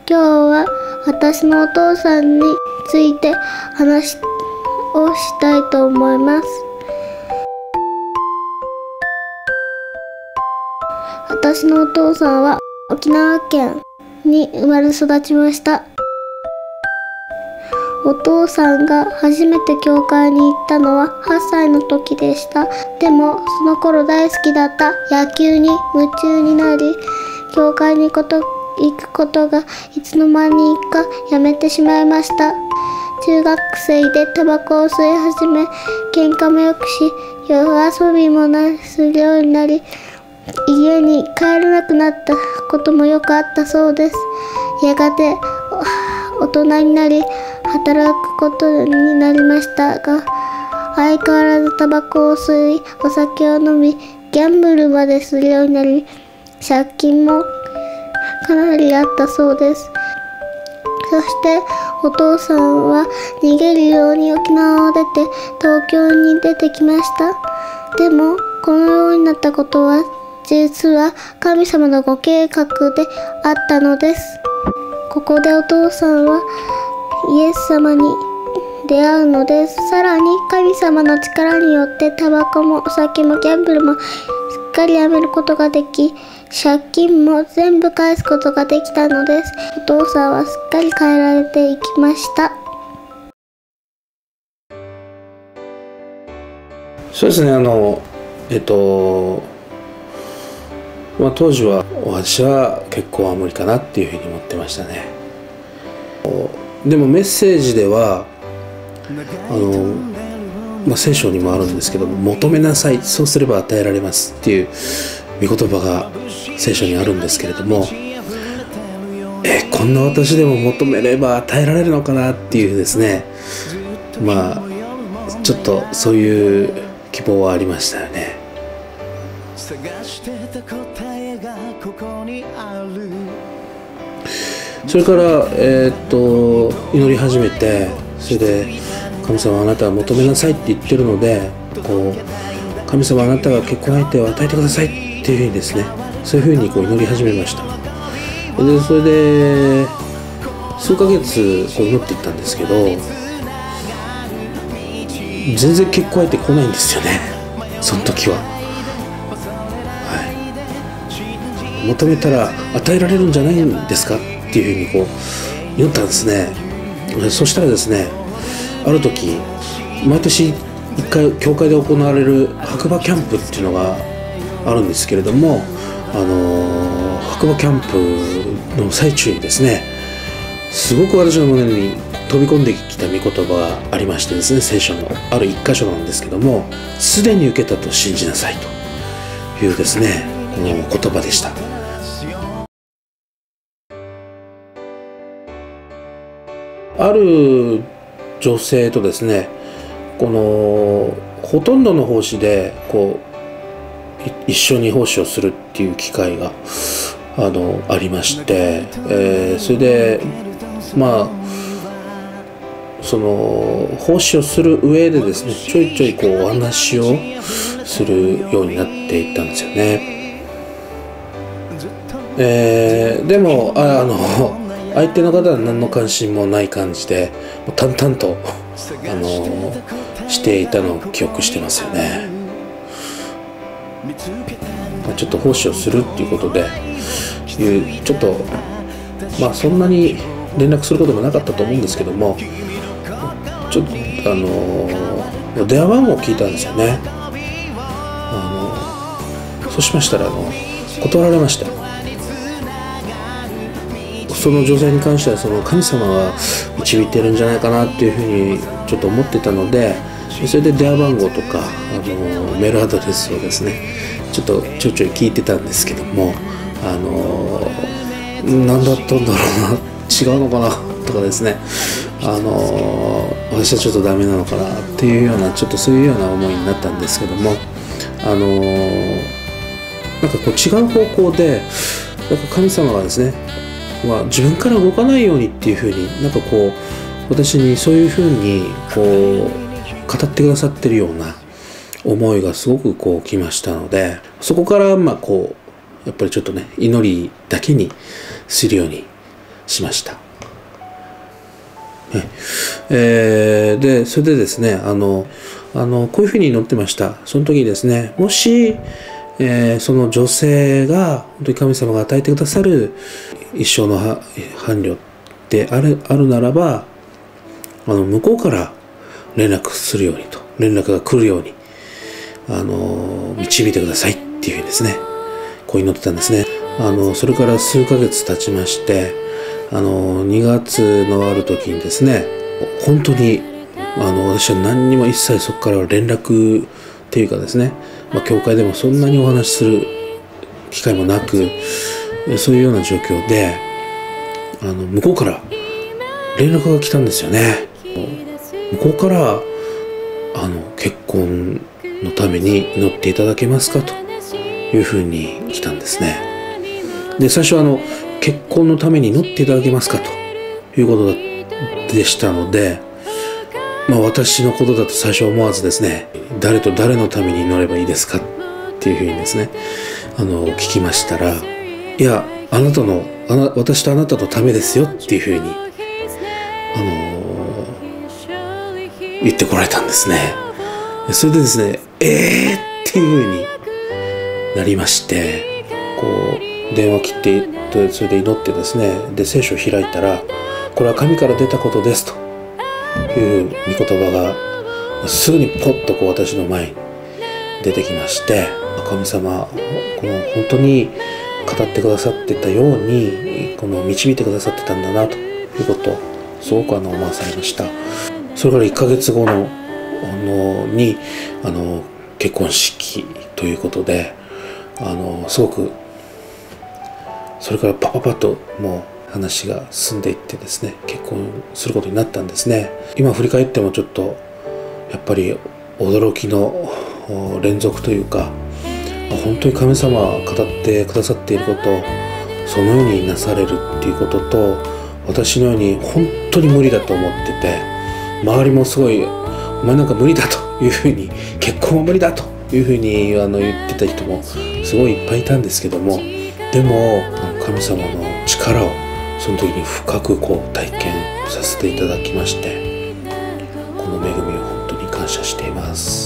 今日は私のお父さんについて話をしたいと思います。私のお父さんは沖縄県に生まれ育ちました。お父さんが初めて教会に行ったのは8歳の時でした。でもその頃大好きだった野球に夢中になり、教会に行くことがいつの間にかやめてしまいました。中学生でタバコを吸い始め、喧嘩もよくし、夜遊びもするようになり、家に帰れなくなったこともよくあったそうです。やがて大人になり働くことになりましたが、相変わらずタバコを吸い、お酒を飲み、ギャンブルまでするようになり、借金もかなりあったそうです。そしてお父さんは逃げるように沖縄を出て東京に出てきました。でもこのようになったことは実は神様のご計画であったのです。ここでお父さんはイエス様に出会うのです。さらに神様の力によってタバコもお酒もギャンブルもすっかりやめることができ、借金も全部返すことができたのです。お父さんはすっかり変えられていきました。 そうですね、当時は私は結婚は無理かなっていうふうに思ってましたね。でもメッセージでは聖書にもあるんですけども、求めなさい、そうすれば与えられますっていう御言葉が聖書にあるんですけれども、こんな私でも求めれば与えられるのかなっていうですね、ちょっとそういう希望はありましたよね。それから祈り始めて、それで神様あなたは求めなさいって言ってるので、神様あなたが結婚相手を与えてくださいっていうふうにですね、そういうふうに祈り始めました。でそれで数ヶ月祈っていったんですけど、全然結婚相手来ないんですよね、その時は。求めたら与えられるんじゃないんですかっていうふうに祈ったんですね。そしたらですね、ある時毎年1回教会で行われる白馬キャンプっていうのがあるんですけれども、白馬キャンプの最中にですね、すごく私の胸に飛び込んできた御言葉がありましてですね、聖書のある一箇所なんですけども、すでに受けたと信じなさいというですね、この言葉でした。ある女性とですね、ほとんどの奉仕で一緒に奉仕をするっていう機会がありまして、それでその奉仕をする上でですね、ちょいちょいお話をするようになっていったんですよね。でも相手の方は何の関心もない感じで淡々としていたのを記憶してますよね。ちょっと奉仕をするっていうことでちょっとそんなに連絡することもなかったと思うんですけども、ちょっと電話番号を聞いたんですよね。そうしましたら断られました。その女性に関しては神様が導いてるんじゃないかなっていうふうにちょっと思ってたので、それで電話番号とかメールアドレスをですね、ちょっとちょいちょい聞いてたんですけども、何だったんだろうな、違うのかなとかですね、私はちょっとダメなのかなっていうような、ちょっとそういうような思いになったんですけども、違う方向で神様がですね、自分から動かないようにっていうふうに私にそういうふうに語ってくださってるような思いがすごくきましたので、そこからやっぱりちょっとね、祈りだけにするようにしました。でそれでですね、こういうふうに載ってました。その時にですね、もし、その女性が本当に神様が与えてくださる一生の伴侶であるならば、向こうから連絡するようにと、連絡が来るように導いてくださいっていうふうにですね、こう祈ってたんですね。それから数ヶ月経ちまして、2月のある時にですね、本当に私は何にも一切そこから連絡っていうかですね、教会でもそんなにお話しする機会もなく、そういうような状況で向こうから連絡が来たんですよね。向こうから結婚のために祈っていただけますかというふうに来たんですね。で、最初結婚のために祈っていただけますかということでしたので、私のことだと最初思わずですね、誰と誰のために祈ればいいですかっていうふうにですね、聞きましたら、いや、私とあなたのためですよっていうふうに言ってこられたんですね。それでですね、っていうふうになりまして、こう電話切ってそれで祈ってですね、で聖書を開いたら、これは神から出たことですという御言葉がすぐにポッとこう私の前に出てきまして、神様この本当に語ってくださってたように導いてくださってたんだなということをすごく思わされました。それから1ヶ月後に結婚式ということで、すごくそれからパパッともう話が進んでいってですね、結婚することになったんですね。今振り返ってもちょっとやっぱり驚きの連続というか、本当に神様が語ってくださっていることをそのようになされるっていうことと、私のように本当に無理だと思ってて、周りもすごいお前なんか無理だというふうに、結婚は無理だというふうに言ってた人もすごいいっぱいいたんですけども、でも神様の力をその時に深く体験させていただきまして、この恵みを本当に感謝しています。